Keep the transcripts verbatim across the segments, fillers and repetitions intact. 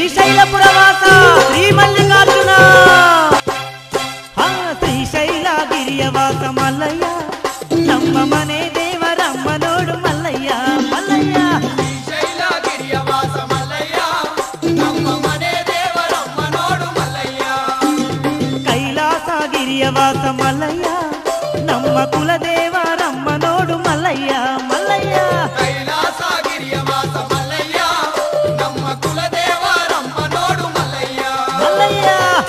ಶ್ರೀಶೈಲಪುರವಾಸ ಶ್ರೀ ಮಲ್ಲಿಕಾರ್ಜುನ ಹಾ ಶ್ರೀಶೈಲಗಿರಿಯ ವಾಸ ಮಲ್ಲಯ್ಯ ನಮ್ಮ ಮನೆ ದೇವರಮ್ಮ ನೋಡು ಮಲ್ಲಯ್ಯ ಮಲ್ಲಯ್ಯ ಶ್ರೀಶೈಲಗಿರಿಯ ವಾಸ ಮಲ್ಲಯ್ಯ ನಮ್ಮ ಮನೆ ದೇವರಮ್ಮ ನೋಡು ಮಲ್ಲಯ್ಯ ಕೈಲಾಸಗಿರಿಯ ವಾಸ ಮಲ್ಲಯ್ಯ ನಮ್ಮ ಕುಲದೇವರಮ್ಮ ನೋಡು ಮಲ್ಲಯ್ಯ ಮಲ್ಲಯ್ಯ ಕೈಲಾಸಗಿರಿಯ ವಾಸ ಮಲ್ಲಯ್ಯ ನಮ್ಮ ಕುಲದೇವರಮ್ಮ ನೋಡು ಮಲ್ಲಯ್ಯ ಮಲ್ಲಯ್ಯ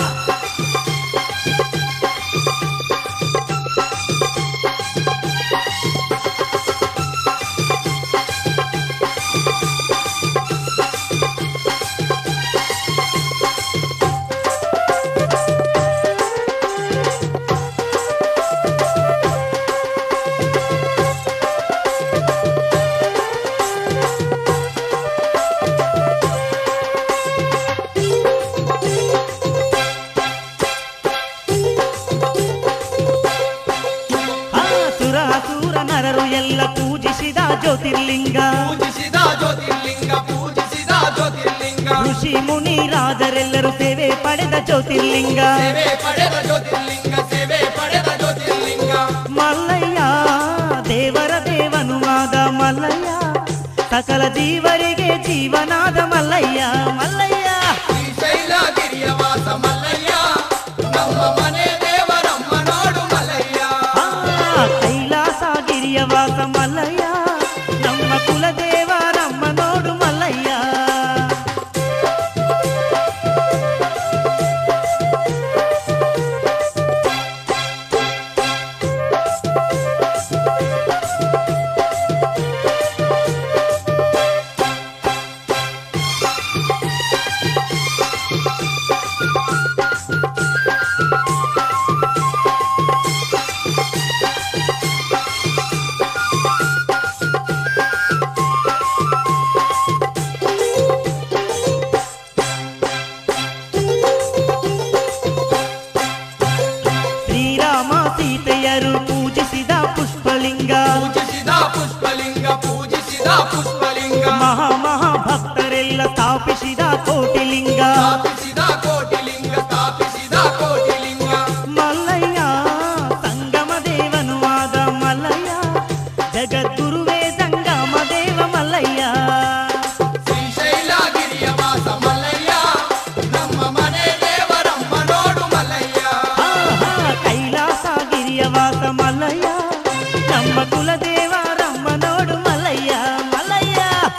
ಪೂಜಿಸಿದ ಜ್ಯೋತಿರ್ಲಿಂಗ ಪೂಜಿಸಿದ ಜ್ಯೋತಿರ್ಲಿಂಗ ಪೂಜಿಸಿದ ಜ್ಯೋತಿರ್ಲಿಂಗ ಋಷಿ ಮುನಿ ರಾಜರೆಲ್ಲರೂ ಸೇವೆ ಪಡೆದ ಜ್ಯೋತಿರ್ಲಿಂಗ ಸೇವೆ ಪಡೆದ ಜ್ಯೋತಿರ್ಲಿಂಗ ಸೇವೆ ಪಡೆದ ಜ್ಯೋತಿರ್ಲಿಂಗ ಮಲ್ಲಯ್ಯ ದೇವರ ದೇವನುವಾದ ಮಲ್ಲಯ್ಯ ಸಕಲ ಜೀವರಿಗೆ ಜೀವನಾದ ಮಲ್ಲಯ್ಯ ಮಲ್ಲಯ್ಯ ಶ್ರೀಶೈಲಗಿರಿಯ ವಾಸ ಮಲ್ಲಯ್ಯ ನಮ್ಮ ಮನೆ ದೇವರಮ್ಮ ನೋಡು ಮಲ್ಲಯ್ಯ ಕೈಲಾಸಗಿರಿಯ ವಾಸ ಮಲ್ಲಯ್ಯ ನಮ್ಮ ಕುಲದೇವರಮ್ಮ ನೋಡು ಮಲ್ಲಯ್ಯ ಪೂಜಿಸಿದ ಪುಷ್ಪಲಿಂಗ ಪೂಜಿಸಿದ ಪುಷ್ಪಲಿಂಗ ಪೂಜಿಸಿದ ಪುಷ್ಪಲಿಂಗ ಮಹಾ ಮಹಾ ಭಕ್ತರೆಲ್ಲ ಸ್ಥಾಪಿಸಿದ ಕೋಟಿಲಿಂಗ ಸ್ಥಾಪಿಸಿದ ಕೋಟಿಲಿಂಗ ಸ್ಥಾಪಿಸಿದ ಕೋಟಿಲಿಂಗ ಮಲ್ಲಯ್ಯ ಸಂಗಮ ದೇವನುವಾದ ಮಲ್ಲಯ್ಯ ಜಗದ್ಗುರುವೇ ಸಂಗಮ ದೇವ ಮಲ್ಲಯ್ಯ ಶ್ರೀಶೈಲಗಿರಿಯ ವಾಸ ಮಲ್ಲಯ್ಯ ನಮ್ಮ ಮನೆ ದೇವರಮ್ಮ ನೋಡು ಮಲ್ಲಯ್ಯ ಕೈಲಾಸಗಿರಿಯ ವಾಸ ಮಲ್ಲಯ್ಯ ನಮ್ಮ ಕುಲದೇವರಮ್ಮ ನೋಡು ಮಲ್ಲಯ್ಯ ಮಲ್ಲಯ್ಯ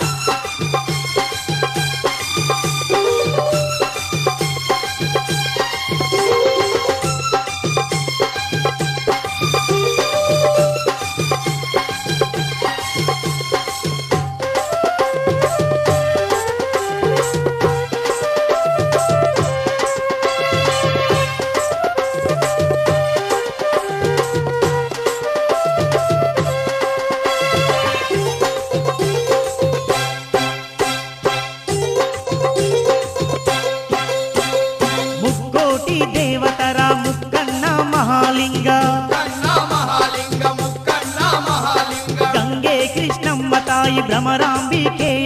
ಮುಕ್ಕೋಟಿ ದೇವತರ ಮುಕ್ಕಣ್ಣ ಮಹಾಲಿಂಗ ಕಣ್ಣ ಮಹಾಲಿಂಗ ಮುಕ್ಕಣ್ಣ ಮಹಾಲಿಂಗ ಗಂಗೆ ಕೃಷ್ಣಮ್ಮ ತಾಯಿ ಭ್ರಮರಾಂಬಿಕೆ